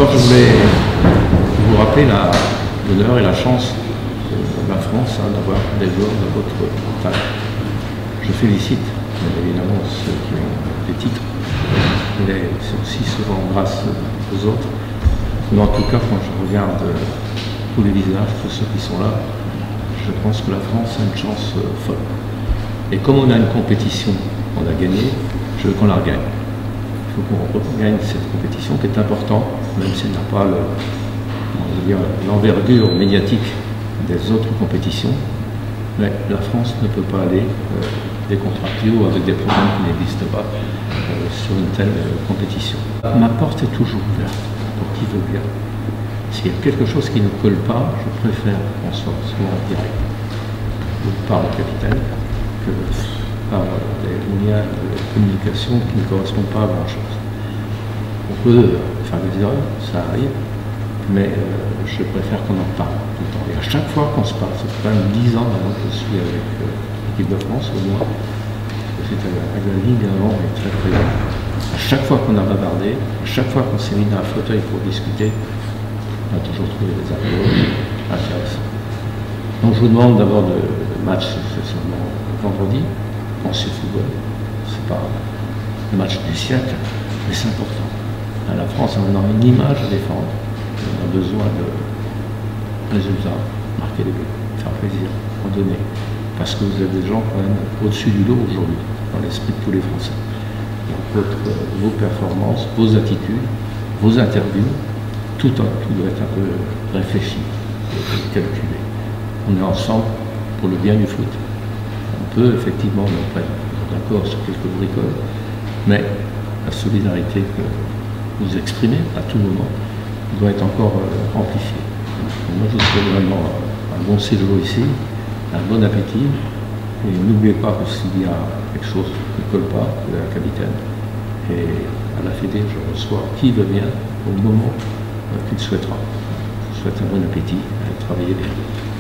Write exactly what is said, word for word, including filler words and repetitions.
d'abord, je voulais vous rappeler l'honneur et la chance de la France hein, d'avoir des joueurs de votre taille. Je félicite évidemment ceux qui ont des titres, mais c'est aussi souvent grâce aux autres. Mais en tout cas, quand je regarde tous les visages, tous ceux qui sont là, je pense que la France a une chance folle. Et comme on a une compétition qu'on a gagnée, je veux qu'on la regagne. Il faut qu'on regagne cette compétition qui est importante, même si elle n'a pas l'envergure médiatique des autres compétitions. Mais la France ne peut pas aller euh, des contrarios avec des problèmes qui n'existent pas euh, sur une telle euh, compétition. Ma porte est toujours ouverte pour qui veut bien. S'il y a quelque chose qui ne colle pas, je préfère qu'on soit souvent en direct, ou par le capitaine, que par des liens de communication qui ne correspondent pas à grand-chose. On peut faire des erreurs, ça arrive, mais euh, je préfère qu'on en parle tout le temps. Et à chaque fois qu'on se parle, c'est quand même dix ans maintenant que je suis avec euh, l'équipe de France, au moins, c'était avec la ligne avant et très présent. À chaque fois qu'on a bavardé, à chaque fois qu'on s'est mis dans un fauteuil pour discuter, on a toujours trouvé des approches intéressantes. Donc je vous demande d'abord de, de match, c'est seulement vendredi. Pensez au football, c'est pas le match du siècle, mais c'est important. La France a maintenant une image à défendre, on a besoin de résultats, marquer des buts, faire plaisir, en donner, parce que vous avez des gens quand même au-dessus du lot aujourd'hui, dans l'esprit de tous les Français. Donc votre, vos performances, vos attitudes, vos interviews, tout, tout doit être un peu réfléchi et calculé. On est ensemble pour le bien du foot. On peut effectivement nous mettre d'accord sur quelques bricoles, mais la solidarité que vous exprimez à tout moment doit être encore euh, amplifiée. Donc moi je vous souhaite vraiment un bon séjour ici, un bon appétit, et n'oubliez pas que s'il y a quelque chose qui ne colle pas, vous avez un capitaine, et à la Fédé je reçois qui veut bien au moment euh, qu'il souhaitera. Je vous souhaite un bon appétit et travaillez bien.